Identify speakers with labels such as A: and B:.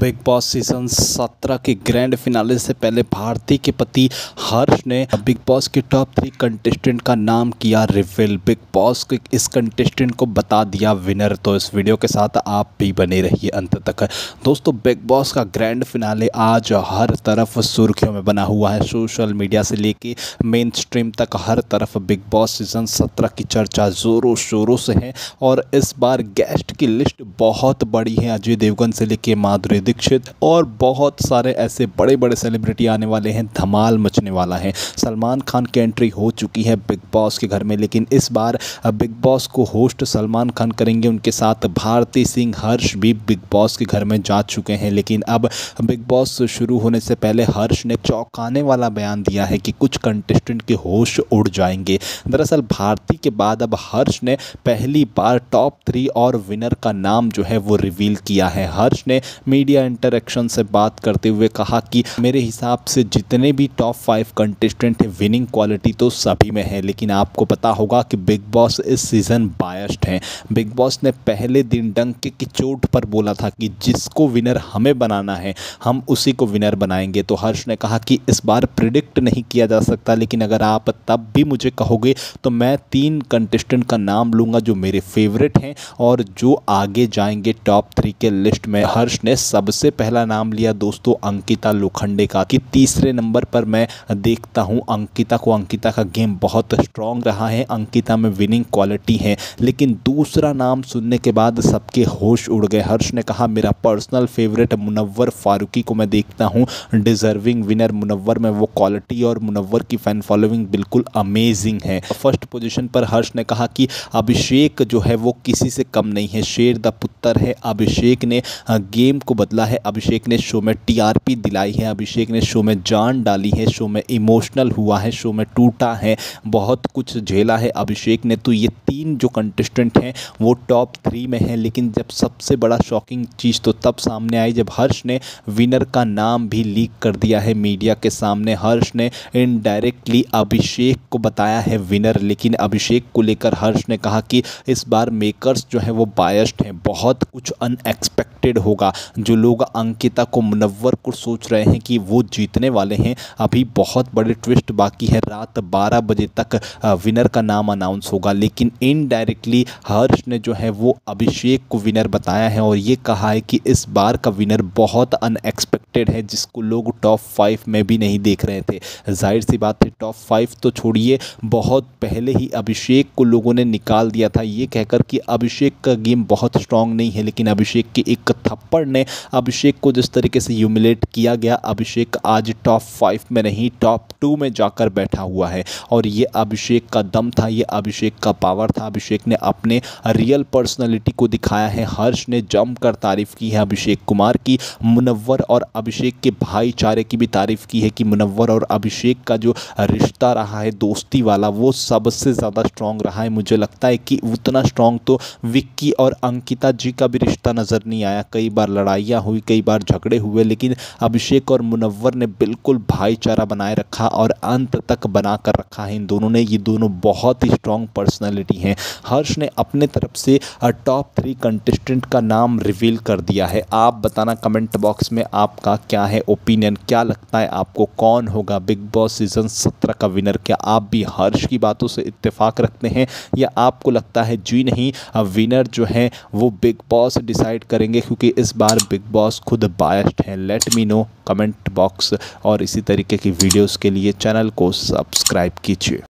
A: Big boss season 17 के grand finale से पहले भारती के पति हर्ष ने बिग बॉस के टॉप 3 कंटेस्टेंट का नाम किया रिवील। बिग बॉस के इस कंटेस्टेंट को बता दिया विनर। तो इस वीडियो के साथ आप भी बने रहिए अंत तक। दोस्तों, बिग बॉस का ग्रैंड फिनाले आज हर तरफ सुर्खियों में बना हुआ है। सोशल मीडिया से लेके मेन स्ट्रीम तक हर तरफ बिग बॉस सीजन 17 की चर्चा ज़ोरों शोरों से है। और इस बार गेस्ट की लिस्ट बहुत बड़ी है। अजय देवगन से लेके माधुरी दीक्षित और बहुत सारे ऐसे बड़े बड़े सेलिब्रिटी आने वाले हैं। धमाल मचने वाला है। सलमान खान की एंट्री हो चुकी है बिग बॉस के घर में, लेकिन इस बार बिग बॉस को होस्ट सलमान खान करेंगे। उनके साथ भारती सिंह, हर्ष भी बिग बॉस के घर में जा चुके हैं। लेकिन अब बिग बॉस शुरू होने से पहले हर्ष ने चौंकाने वाला बयान दिया है कि कुछ कंटेस्टेंट के होश उड़ जाएंगे। दरअसल भारती के बाद अब हर्ष ने पहली बार टॉप 3 और विनर का नाम जो है वो रिवील किया है। हर्ष ने मीडिया इंटरेक्शन से बात करते हुए कहा कि मेरे हिसाब से जितने भी टॉप 5 कंटेस्टेंट हैं, विनिंग क्वालिटी तो सभी में है। लेकिन आपको पता होगा कि बिग बॉस इस सीज़न बायस्ड हैं। बिग बॉस ने पहले दिन डंके की चोट पर बोला था कि जिसको विनर हमें बनाना है हम उसी को विनर बनाएंगे। तो हर्ष ने कहा कि इस बार प्रिडिक्ट नहीं किया जा सकता, लेकिन अगर आप तब भी मुझे कहोगे तो मैं 3 कंटेस्टेंट का नाम लूँगा जो मेरे फेवरेट हैं और जो आगे जाएंगे टॉप 3 के लिस्ट में। हर्ष ने सबसे पहला नाम लिया दोस्तों अंकिता लोखंडे का, कि तीसरे नंबर पर मैं देखता हूं अंकिता को। अंकिता का गेम बहुत स्ट्रांग रहा है, अंकिता में विनिंग क्वालिटी है। लेकिन दूसरा नाम सुनने के बाद सबके होश उड़ गए। हर्ष ने कहा मेरा पर्सनल फेवरेट मुनव्वर फारूकी को मैं देखता हूं डिजर्विंग विनर। मुनव्वर में वो क्वालिटी और मुनव्वर की फैन फॉलोइंग बिल्कुल अमेजिंग है। फर्स्ट पोजीशन पर हर्ष ने कहा कि अभिषेक जो है वो किसी से कम नहीं है, शेर द पुत्र है। अभिषेक ने गेम को बदला है, अभिषेक ने शो में टीआरपी दिलाई है, अभिषेक ने शो में जान डाली है, शो में इमोशनल हुआ है, शो में टूटा है, बहुत कुछ झेला है अभिषेक ने। तो ये 3 जो कंटेस्टेंट हैं वो टॉप 3 में हैं। लेकिन जब सबसे बड़ा शॉकिंग चीज़ तो तब सामने आई जब हर्ष ने विनर का नाम भी लीक कर दिया है मीडिया के सामने। हर्ष ने इनडायरेक्टली अभिषेक को बताया है विनर। लेकिन अभिषेक को लेकर हर्ष ने कहा कि इस बार मेकर्स जो है वो बायस्ड हैं, बहुत कुछ अनएक्सपेक्टेड होगा। जो लोग अंकिता को, मुनव्वर को सोच रहे हैं कि वो जीतने वाले हैं, अभी बहुत बड़े ट्विस्ट बाकी है। रात 12 बजे तक विनर का नाम अनाउंस होगा। लेकिन इनडायरेक्टली हर्ष ने जो है वो अभिषेक को विनर बताया है और ये कहा है कि इस बार का विनर बहुत अनएक्सपेक्टेड है, जिसको लोग टॉप 5 में भी नहीं देख रहे थे। जाहिर सी बात है, टॉप 5 तो छोड़िए, बहुत पहले ही अभिषेक को लोगों ने निकाल दिया था ये कहकर कि अभिषेक का गेम बहुत स्ट्रांग नहीं है। लेकिन अभिषेक के एक थप्पड़ ने अभिषेक को जिस तरीके से ह्यूमिलेट किया गया, अभिषेक आज टॉप 5 में नहीं टॉप 2 में जाकर बैठा हुआ है। और ये अभिषेक का दम था, ये अभिषेक का पावर था। अभिषेक ने अपने रियल पर्सनालिटी को दिखाया है। हर्ष ने जमकर तारीफ की है अभिषेक कुमार की, मुनव्वर और अभिषेक के भाईचारे की भी तारीफ की है कि मुनव्वर और अभिषेक का जो रिश्ता रहा है दोस्ती वाला, वो सबसे ज़्यादा स्ट्रांग रहा है। मुझे लगता है कि उतना स्ट्रांग तो विक्की और अंकिता जी का भी रिश्ता नज़र नहीं आया। कई बार लड़ाइयाँ हुई, कई बार झगड़े हुए, लेकिन अभिषेक और मुनव्वर ने बिल्कुल भाईचारा बनाए रखा और अंत तक बना कर रखा है इन दोनों ने। ये दोनों बहुत ही स्ट्रांग पर्सनैलिटी हैं। हर्ष ने अपने तरफ से टॉप 3 कंटेस्टेंट का नाम रिवील कर दिया है। आप बताना कमेंट बॉक्स में आपका क्या है ओपिनियन, क्या लगता है आपको कौन होगा बिग बॉस सीजन 17 का विनर? क्या आप भी हर्ष की बातों से इत्तेफाक रखते हैं या आपको लगता है जी नहीं, विनर जो है वो बिग बॉस डिसाइड करेंगे, क्योंकि इस बार बिग बॉस खुद बायस्ड है? Let me know comment box. और इसी तरीके की वीडियोस के लिए चैनल को सब्सक्राइब कीजिए।